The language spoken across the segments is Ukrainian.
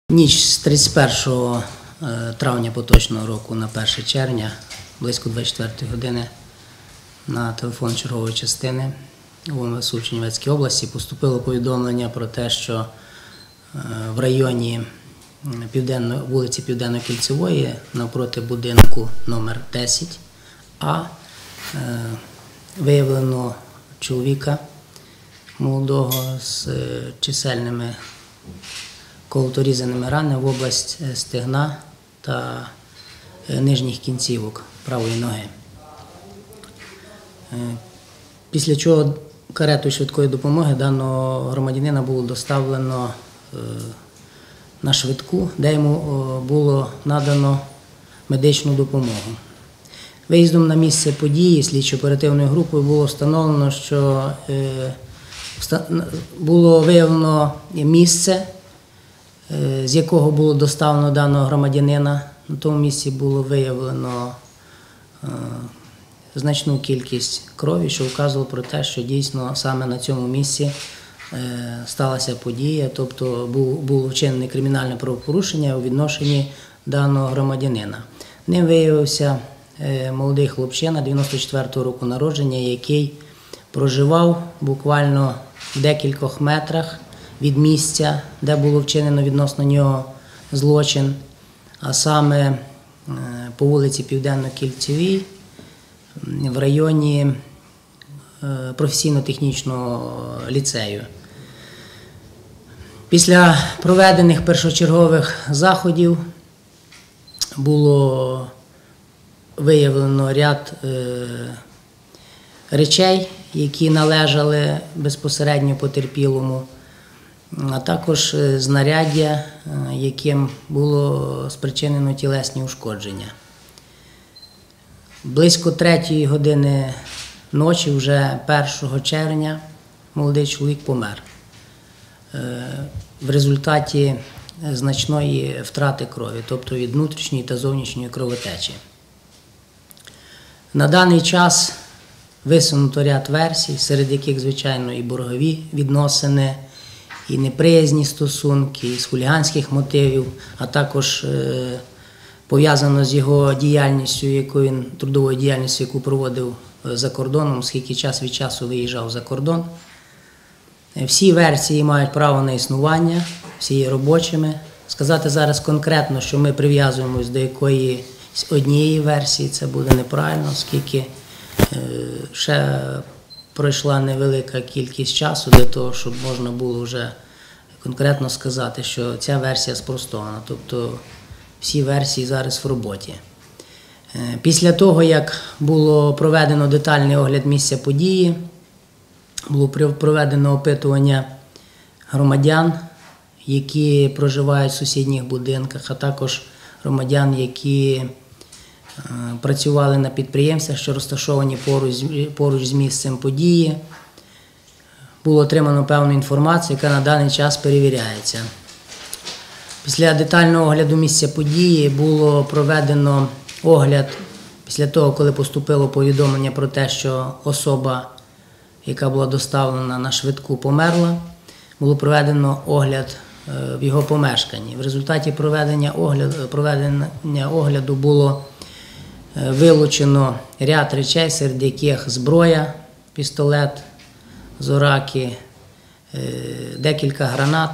Ніч з 31 травня поточного року на 1 червня, близько 24 години, на телефон чергової частини УМВС в Чернівецькій області поступило повідомлення про те, що в районі вулиці Південно-Кільцевої навпроти будинку номер 10А виявлено чоловіка молодого з чисельними колоторізаними ранами в область стегна та нижніх кінцівок правої ноги. Після чого каретою швидкої допомоги даного громадянина було доставлено на швидку, де йому було надано медичну допомогу. Виїздом на місце події слідчо-оперативною групою було встановлено, що було виявлено місце, з якого було доставлено даного громадянина. На тому місці було виявлено значну кількість крові, що вказувало про те, що дійсно саме на цьому місці сталася подія, тобто було вчинене кримінальне правопорушення у відношенні даного громадянина. Ним виявився молодий хлопчина 94-го року народження, який проживав буквально в декількох метрах від місця, де було вчинено відносно нього злочин, а саме по вулиці Південно-Кільцевій в районі професійно-технічного ліцею. Після проведених першочергових заходів було виявлено ряд речей, які належали безпосередньо потерпілому, а також знаряддя, яким було спричинено тілесні ушкодження. Близько 3-ї години ночі, вже 1 червня, молодий чоловік помер в результаті значної втрати крові, тобто від внутрішньої та зовнішньої кровотечі. На даний час висунуто ряд версій, серед яких, звичайно, і боргові відносини, і неприязні стосунки, і з хуліганських мотивів, а також пов'язано з його діяльністю, трудовою діяльністю, яку проводив за кордоном, оскільки час від часу виїжджав за кордон. Всі версії мають право на існування, всі є робочими. Сказати зараз конкретно, що ми прив'язуємось до якоїсь однієї версії, це буде неправильно, оскільки ще пройшла невелика кількість часу для того, щоб можна було вже конкретно сказати, що ця версія спростована. Тобто всі версії зараз в роботі. Після того, як було проведено детальний огляд місця події, було проведено опитування громадян, які проживають в сусідніх будинках, а також громадян, які працювали на підприємствах, що розташовані поруч з місцем події. Було отримано певну інформацію, яка на даний час перевіряється. Після детального огляду місця події було проведено огляд, після того, коли поступило повідомлення про те, що особа, яка була доставлена на швидку, померла, було проведено огляд в його помешканні. В результаті проведення огляду було вилучено ряд речей, серед яких зброя, пістолет, зораки, декілька гранат,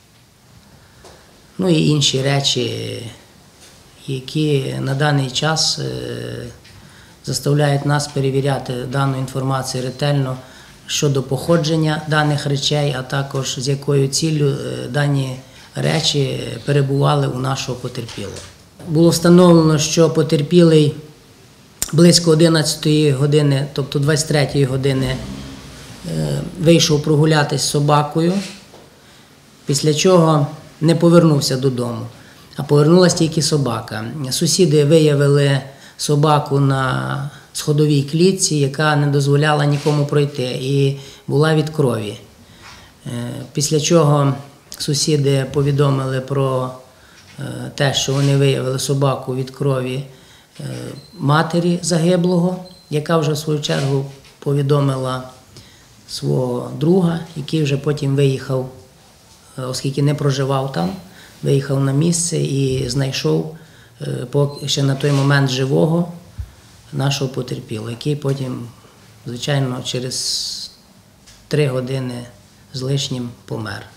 ну і інші речі, які на даний час заставляють нас перевіряти дану інформацію ретельно щодо походження даних речей, а також з якою ціллю дані речі перебували у нашого потерпілого. Було встановлено, що потерпілий близько 11-ї години, тобто 23-ї години, вийшов прогулятись з собакою, після чого не повернувся додому, а повернулася тільки собака. Сусіди виявили собаку на сходовій клітці, яка не дозволяла нікому пройти і була від крові. Після чого сусіди повідомили про те, що вони виявили собаку від крові матері загиблого, яка вже в свою чергу повідомила свого друга, який вже потім виїхав, оскільки не проживав там, виїхав на місце і знайшов ще на той момент живого нашого потерпілого, який потім, звичайно, через 3 години з лишнім помер.